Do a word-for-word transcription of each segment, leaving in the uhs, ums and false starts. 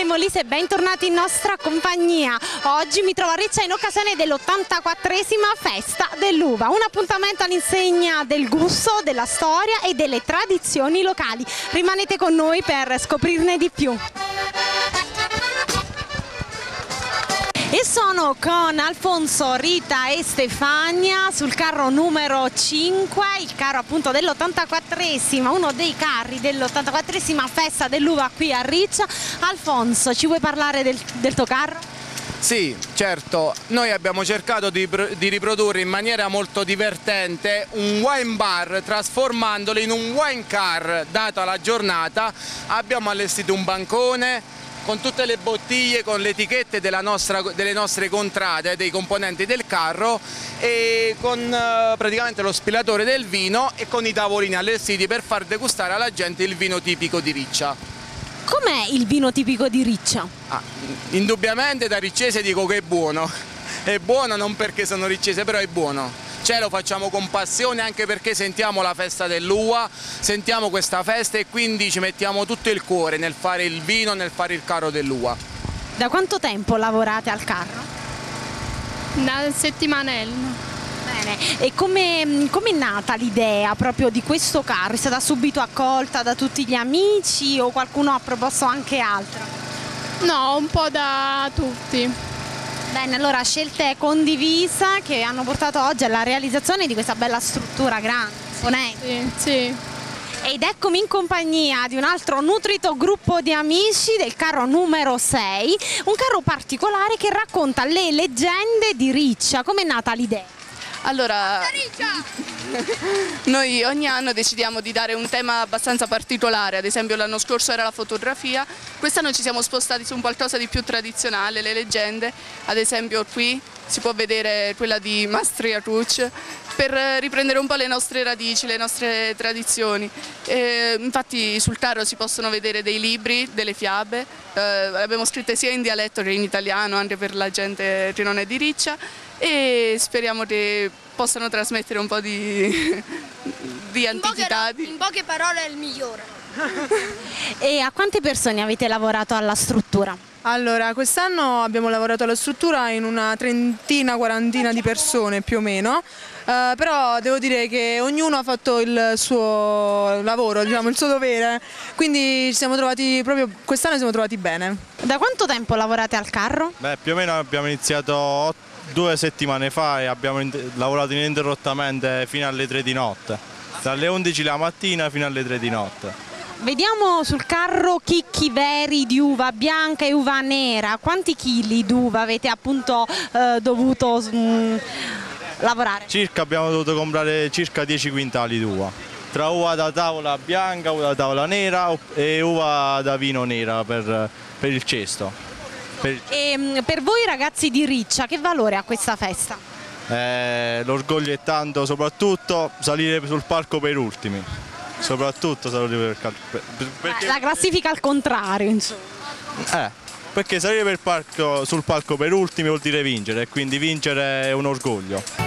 Molise, bentornati in nostra compagnia. Oggi mi trovo a Riccia in occasione dell'ottantaquattresima festa dell'uva, un appuntamento all'insegna del gusto, della storia e delle tradizioni locali. Rimanete con noi per scoprirne di più. E sono con Alfonso, Rita e Stefania sul carro numero cinque, il carro appunto dell'ottantaquattresima, uno dei carri dell'ottantaquattresima festa dell'uva qui a Riccia. Alfonso, ci vuoi parlare del, del tuo carro? Sì, certo, noi abbiamo cercato di, di riprodurre in maniera molto divertente un wine bar trasformandolo in un wine car. Data la giornata abbiamo allestito un bancone con tutte le bottiglie, con le etichette della nostra, delle nostre contrade, dei componenti del carro, e con eh, praticamente lo spillatore del vino e con i tavolini allestiti per far degustare alla gente il vino tipico di Riccia. Com'è il vino tipico di Riccia? Ah, indubbiamente da riccese dico che è buono, è buono non perché sono riccese, però è buono. Ce lo facciamo con passione anche perché sentiamo la festa dell'uva, sentiamo questa festa e quindi ci mettiamo tutto il cuore nel fare il vino, nel fare il carro dell'uva. Da quanto tempo lavorate al carro? Da settimanello. Bene, e come è nata l'idea proprio di questo carro? È stata subito accolta da tutti gli amici o qualcuno ha proposto anche altro? No, un po' da tutti. Bene, allora scelte condivise che hanno portato oggi alla realizzazione di questa bella struttura grande, imponente. Sì, sì. Ed eccomi in compagnia di un altro nutrito gruppo di amici del carro numero sei, un carro particolare che racconta le leggende di Riccia. Com'è nata l'idea? Allora, noi ogni anno decidiamo di dare un tema abbastanza particolare, ad esempio l'anno scorso era la fotografia, quest'anno ci siamo spostati su un qualcosa di più tradizionale, le leggende, ad esempio qui si può vedere quella di Mastria Rucci, per riprendere un po' le nostre radici, le nostre tradizioni. E infatti sul carro si possono vedere dei libri, delle fiabe, eh, abbiamo scritte sia in dialetto che in italiano anche per la gente che non è di Riccia, e speriamo che possano trasmettere un po' di, di antichità. In poche, in poche parole è il migliore. E a quante persone avete lavorato alla struttura? Allora, quest'anno abbiamo lavorato alla struttura in una trentina, quarantina di persone più o meno, eh, però devo dire che ognuno ha fatto il suo lavoro, diciamo, il suo dovere, quindi ci siamo trovati proprio, quest'anno ci siamo trovati bene. Da quanto tempo lavorate al carro? Beh, più o meno abbiamo iniziato due settimane fa e abbiamo lavorato ininterrottamente fino alle tre di notte, dalle undici la mattina fino alle tre di notte. Vediamo sul carro chicchi veri di uva bianca e uva nera. Quanti chili d'uva avete appunto eh, dovuto mh, lavorare? Circa abbiamo dovuto comprare circa dieci quintali d'uva, tra uva da tavola bianca, uva da tavola nera e uva da vino nera per, per il cesto. Per... E per voi ragazzi di Riccia che valore ha questa festa? Eh, l'orgoglio è tanto, soprattutto salire sul palco per ultimi, soprattutto salire per, per, perché... La classifica al contrario, insomma. Eh, perché salire per palco, sul palco per ultimi vuol dire vincere, e quindi vincere è un orgoglio.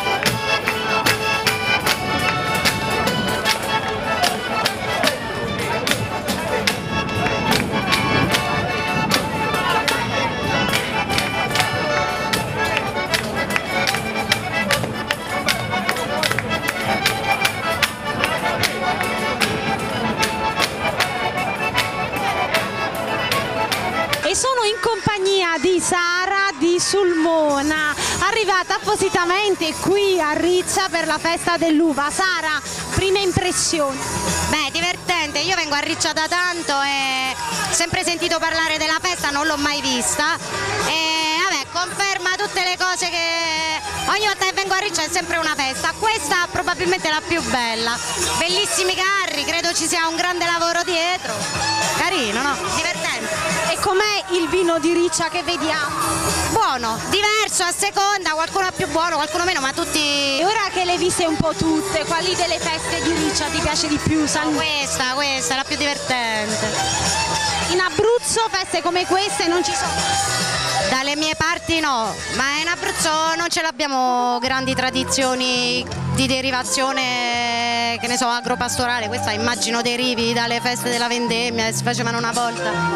Sono in compagnia di Sara di Sulmona, arrivata appositamente qui a Riccia per la festa dell'uva. Sara, prime impressioni? Beh, divertente, io vengo a Riccia da tanto e ho sempre sentito parlare della festa, non l'ho mai vista e vabbè, conferma tutte le cose che ogni volta che vengo a Riccia è sempre una festa. Questa probabilmente è la più bella, bellissimi carri, credo ci sia un grande lavoro dietro, carino, no? Divertente. E com'è il vino di Riccia che vediamo? Buono, diverso a seconda, qualcuno è più buono, qualcuno meno, ma tutti... E ora che le hai viste un po' tutte, quali delle feste di Riccia ti piace di più? San... Questa, questa è la più divertente. In Abruzzo feste come queste non ci sono? Dalle mie parti no, ma in Abruzzo non ce l'abbiamo grandi tradizioni di derivazione, che ne so, agropastorale. Questa immagino derivi dalle feste della vendemmia che si facevano una volta.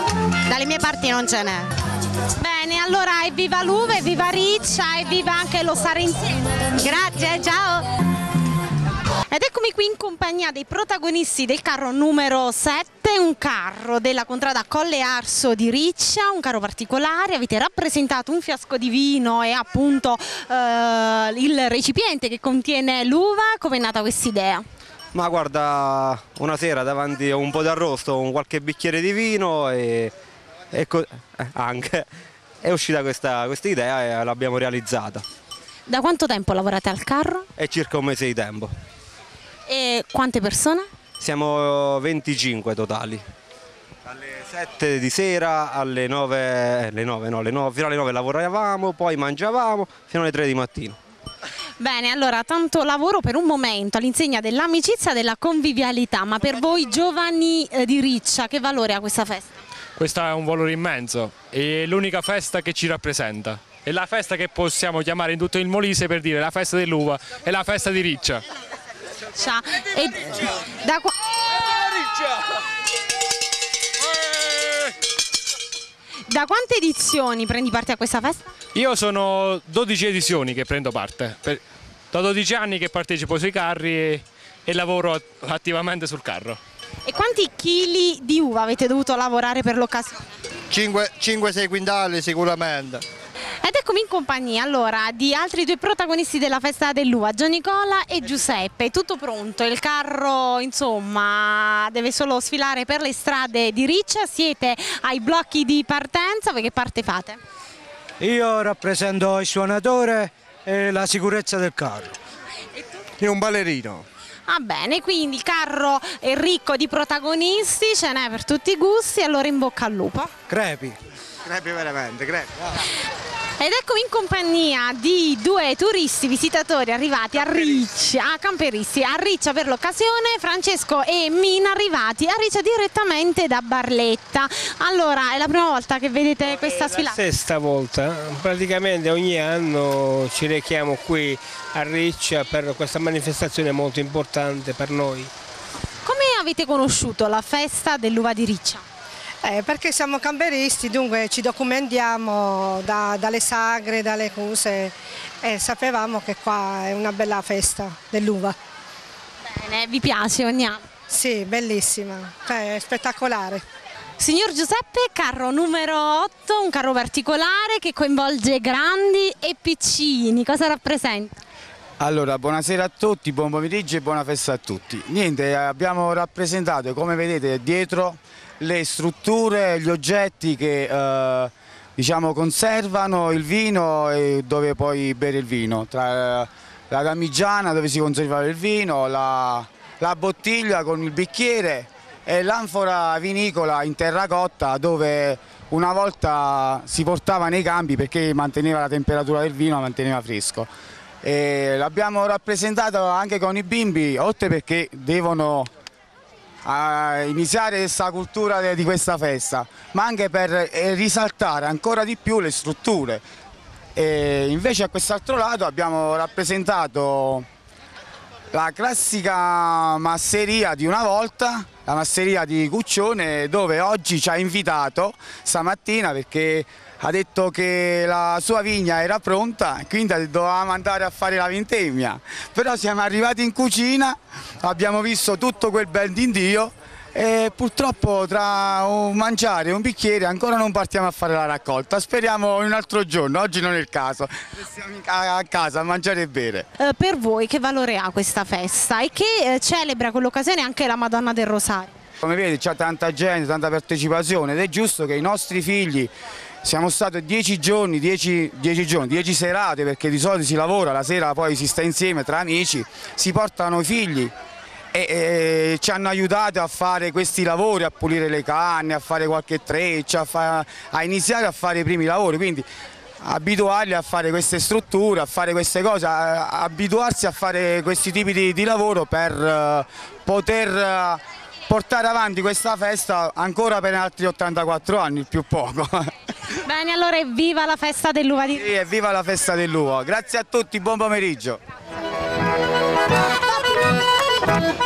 dalle mie parti non ce n'è. Bene, allora evviva l'uva, evviva Riccia, evviva anche lo stare insieme. Grazie, ciao! Ed eccomi qui in compagnia dei protagonisti del carro numero sette, un carro della contrada Colle Arso di Riccia, un carro particolare. Avete rappresentato un fiasco di vino e appunto eh, il recipiente che contiene l'uva. Come è nata questa idea? Ma guarda, una sera davanti a un po' d'arrosto, un qualche bicchiere di vino e, e eh, anche è uscita questa, questa idea e l'abbiamo realizzata. Da quanto tempo lavorate al carro? È circa un mese di tempo. E quante persone? Siamo venticinque totali. Dalle sette di sera alle nove, alle nove, no, alle nove, fino alle nove lavoravamo, poi mangiavamo fino alle tre di mattina. Bene, allora tanto lavoro per un momento all'insegna dell'amicizia e della convivialità, ma per voi giovani eh, di Riccia che valore ha questa festa? Questa è un valore immenso, è l'unica festa che ci rappresenta, è la festa che possiamo chiamare in tutto il Molise per dire la festa dell'uva, è la festa di Riccia. E da, qua... da quante edizioni prendi parte a questa festa? Io sono dodici edizioni che prendo parte, per... da dodici anni che partecipo sui carri e, e lavoro attivamente sul carro. E quanti chili di uva avete dovuto lavorare per l'occasione? cinque sei quintali sicuramente. Ed eccomi in compagnia allora di altri due protagonisti della festa dell'uva, Giannicola e Giuseppe. È tutto pronto, il carro insomma deve solo sfilare per le strade di Riccia, siete ai blocchi di partenza, voi che parte fate? Io rappresento il suonatore e la sicurezza del carro. E tu? Io un ballerino. Ah bene, quindi il carro è ricco di protagonisti, ce n'è per tutti i gusti, allora in bocca al lupo. Crepi. Crepi veramente, crepi. Ed eccomi in compagnia di due turisti visitatori arrivati a Riccia, a camperisti, a Riccia per l'occasione, Francesco e Mina arrivati a Riccia direttamente da Barletta. Allora, è la prima volta che vedete questa sfilata? È la sesta volta, praticamente ogni anno ci rechiamo qui a Riccia per questa manifestazione molto importante per noi. Come avete conosciuto la festa dell'uva di Riccia? Eh, perché siamo camperisti, dunque ci documentiamo da, dalle sagre, dalle cose e sapevamo che qua è una bella festa dell'uva. Bene, vi piace ogni anno? Sì, bellissima, cioè, è spettacolare. Signor Giuseppe, carro numero otto, un carro particolare che coinvolge grandi e piccini, cosa rappresenta? Allora, buonasera a tutti, buon pomeriggio e buona festa a tutti. Niente, abbiamo rappresentato, come vedete dietro, le strutture, gli oggetti che eh, diciamo conservano il vino e dove puoi bere il vino, tra la damigiana dove si conserva il vino, la, la bottiglia con il bicchiere e l'anfora vinicola in terracotta dove una volta si portava nei campi perché manteneva la temperatura del vino, manteneva fresco. L'abbiamo rappresentato anche con i bimbi, oltre perché devono a iniziare questa cultura di questa festa, ma anche per risaltare ancora di più le strutture. E invece a quest'altro lato abbiamo rappresentato la classica masseria di una volta, la masseria di Cuccione, dove oggi ci ha invitato stamattina perché ha detto che la sua vigna era pronta, quindi dovevamo andare a fare la vendemmia. Però siamo arrivati in cucina, abbiamo visto tutto quel bel d'Indio e purtroppo tra un mangiare e un bicchiere ancora non partiamo a fare la raccolta. Speriamo un altro giorno, oggi non è il caso, restiamo a casa a mangiare e bere. Eh, per voi che valore ha questa festa e che eh, celebra quell'occasione anche la Madonna del Rosario? Come vedi c'è tanta gente, tanta partecipazione ed è giusto che i nostri figli, siamo stati dieci giorni, dieci, dieci giorni, dieci serate perché di solito si lavora, la sera poi si sta insieme tra amici, si portano i figli e, e ci hanno aiutato a fare questi lavori, a pulire le canne, a fare qualche treccia, a, fa, a iniziare a fare i primi lavori, quindi abituarli a fare queste strutture, a fare queste cose, a, a abituarsi a fare questi tipi di, di lavoro per uh, poter uh, portare avanti questa festa ancora per altri ottantaquattro anni, il più poco. Bene, allora evviva la festa dell'uva di Riccia. Sì, evviva la festa dell'uva. Grazie a tutti, buon pomeriggio.